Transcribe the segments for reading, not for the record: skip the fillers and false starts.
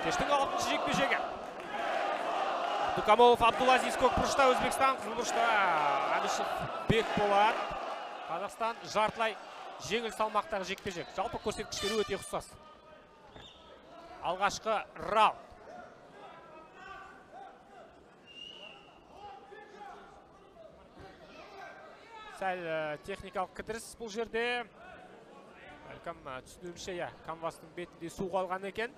Кештің 6-шы жекпе-жегі. Абдукамолов Абдулазиз көкбұрышта, Өзбекстан қызылбұрышта. Әбішев Бекболат. Қазақстан жартылай жеңіл салмақтағы жекпе-жек. Жалпы көрсеткіштері өте ұқсас. Алғашқы раунд. Сәл техникалық кідіріс бұл жерде. Бәлкім түсінуімше, канвастың бетінде су қалған екен.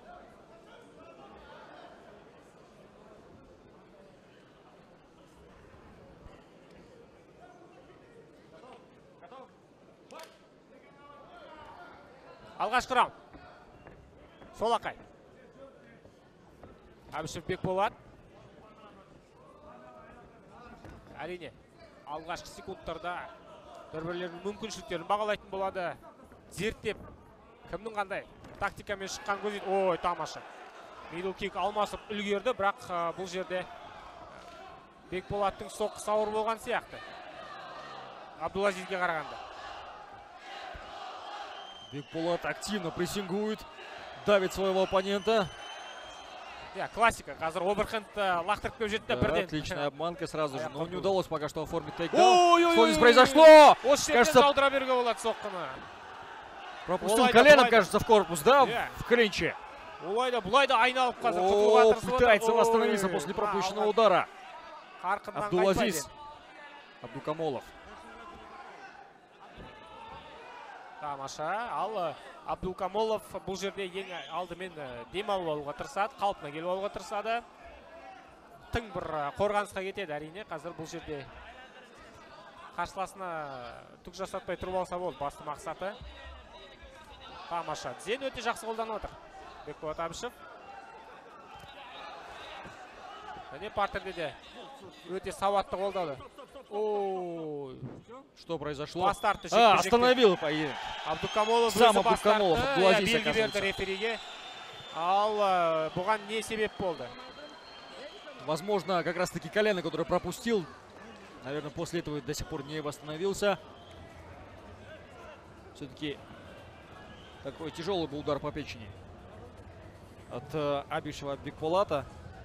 Алғашқы раунд. Солақай. Әбішев Бекболат. Әрине, алғашқы секундтарда бір-бірлерінің мүмкіншіліктерін бағалайтын болады. Зерттеп, кімнің қандай тактикамен шыққан көзейді. Ой, тамаша. Middle kick алмасып үлгерді, бірақ бұл жерде Бекболаттың соққысы ауыр болған сияқты. Абдулазизге қарағанда. Бекболат активно прессингует, давит своего оппонента. Классика. Қазір оверхенд лақтырып кеп жетті бірден. Отличная обманка сразу же, но не удалось пока что оформить тейкдаун. Что здесь произошло? Кажется, жаудыра беруге болады соққыны. Пропустил коленом, кажется, в корпус, да, в клинче. Булайда айналып қазір. О, пытается восстановиться после пропущенного удара. Абдулазиз Абдукамолов. Тамаша. Ал Абдукамолов бұл жерде ең алдымен демалып алуға тырысады, қалпына келіп алуға тырысады. Тың бір қорғанысқа кетеді әрине. Қазір бұл жерде қарсыласына түк жасатпай тұрып алса болды. Басты мақсаты. Тамаша. Дзен өте жақсы қолданып отыр. Бекболат Әбішев. Және партерде де өте сауатты қолдады. Ой, что произошло? Остановил поединок. Абдукамолов сам Абдукамолов белгі берді рефериге. Ал бұған не себеп болды? Возможно, как раз таки колено, которое пропустил. Наверное, после этого до сих пор не восстановился. Все-таки такой тяжелый был удар по печени от Абишева Бекболата.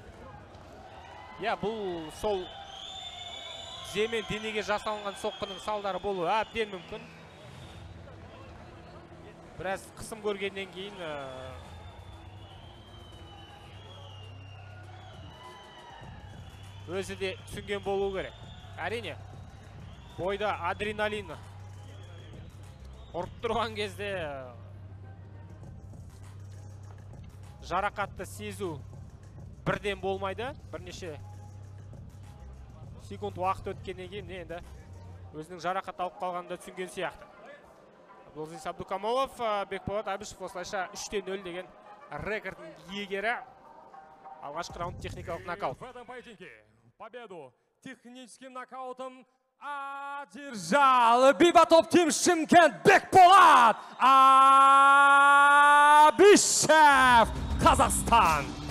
Бұл сол Земен денеге жасалынған соққының салдары болуы әбден мүмкін. Біраз қысым көргеннен кейін өзі де түсінген болуы керек. Әрине, бойда адреналин ұрып тұрған кезде жарақатты сезу бірден болмайды. Бірнеше секунд уақыт өткеннен кейін енді өзінің жарақат алып қалғанда түсінген сияқты. Абдулазиз Абдукамолов, Бекболат Әбішев осылайша 3-0 деген рекордың иегері. Алғашқы раунд техникалық нокаут. В этом поединке победу техническим нокаутом одержал Бибатоп Тим Шымкент Бекболат Әбішев, Қазақстан.